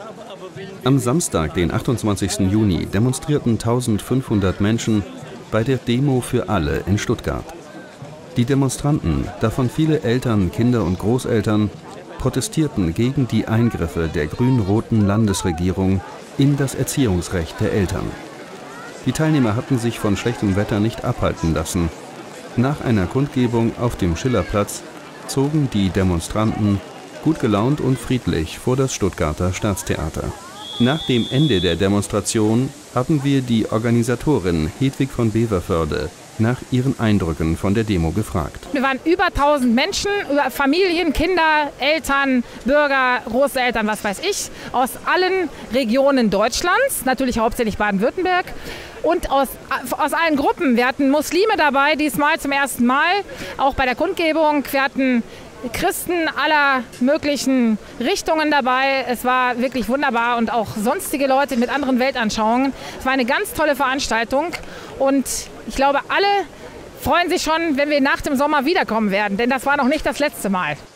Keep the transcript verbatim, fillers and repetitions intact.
Am Samstag, den achtundzwanzigsten Juni, demonstrierten eintausendfünfhundert Menschen bei der Demo für alle in Stuttgart. Die Demonstranten, davon viele Eltern, Kinder und Großeltern, protestierten gegen die Eingriffe der grün-roten Landesregierung in das Erziehungsrecht der Eltern. Die Teilnehmer hatten sich von schlechtem Wetter nicht abhalten lassen. Nach einer Kundgebung auf dem Schillerplatz zogen die Demonstranten gut gelaunt und friedlich vor das Stuttgarter Staatstheater. Nach dem Ende der Demonstration haben wir die Organisatorin Hedwig von Beverförde nach ihren Eindrücken von der Demo gefragt. Wir waren über tausend Menschen, über Familien, Kinder, Eltern, Bürger, Großeltern, was weiß ich, aus allen Regionen Deutschlands, natürlich hauptsächlich Baden-Württemberg. Und aus, aus allen Gruppen. Wir hatten Muslime dabei, diesmal zum ersten Mal, auch bei der Kundgebung. Wir hatten Christen aller möglichen Richtungen dabei. Es war wirklich wunderbar und auch sonstige Leute mit anderen Weltanschauungen. Es war eine ganz tolle Veranstaltung und ich glaube, alle freuen sich schon, wenn wir nach dem Sommer wiederkommen werden, denn das war noch nicht das letzte Mal.